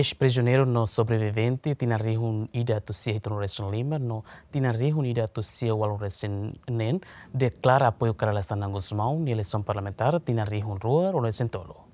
Ex-prisioneiro no sobrevivente tina rihun ida tusia itu Resten Lima no tina rihun ida tusia walau Resten Nen declara apoio para Alessandra Guzmão na eleição parlamentar tina rihun rua o Resten Tolo.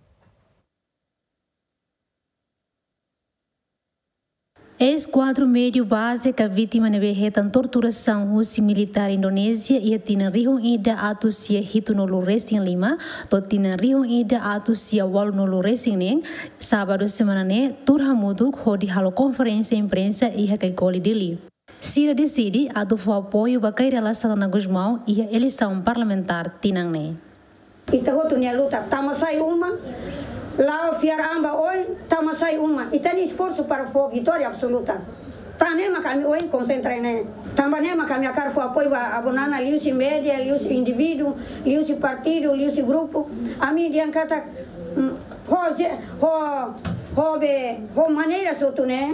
Ex-quadro médio básica vítima de berretan torturação russa militar Indonésia e tina rihun ida atusia hitu no Resten Lima to tina rihun ida atusia walau no Resten Nen sábado semana ne turhamuduk hodi halo conferência imprensa e hakai goli dele. Sira decide atufu apoio bakai Alessandra Guzmão e a eleição parlamentar tinang ne. Ita hotu nia luta tamasai uma lá o fiaramba oi tamasai uma e tem esforço para a vitória absoluta. Tanema kami oi concentra ne. Tambanema kami akar fu apoio a bonana liusi média, liusi indivíduo, liusi partido, liusi grupo. A mim diancata ho maneira sotu ne.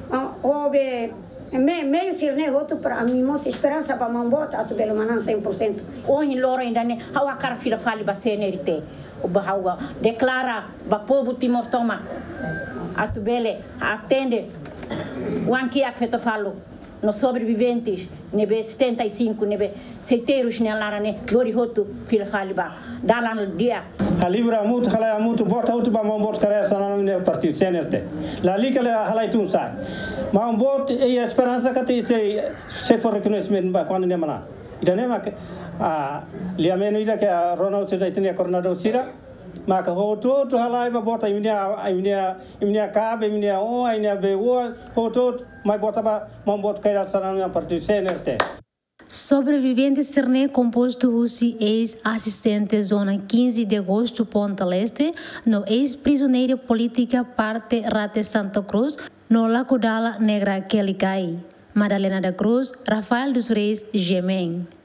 Meio sirne outro para mim mostra esperança para mambota atu belo manan 100%. Hoje loro ainda ne hawa cara fila fali ba senerite o bahawa declara ba povo Timor Toma atu bele atende o anki akfeta falo no sobreviventes nebe 75 nebe seteiros nelara ne lori hotu fila fali ba dalan dia Halibra muito halaya muito bota outro ba mambot cara sanano ne partido senerte la liga la halai tun sai mambot e esperança que se for reconhecimento ba quando ne mana ida ne ma a liameno ida que Ronald se tinha coronado sira maka hoto to halai ba bota imnia cabe imnia o imnia be o hoto mai bota ba mambot cara sanano partido senerte. Sobrevivente Sterne composto Russi ex-assistente zona 15 de agosto Ponta Leste, no ex-prisioneiro política parte Rate Santa Cruz, no Lacudala Negra Kelicai. Madalena da Cruz, Rafael dos Reis, Gemem.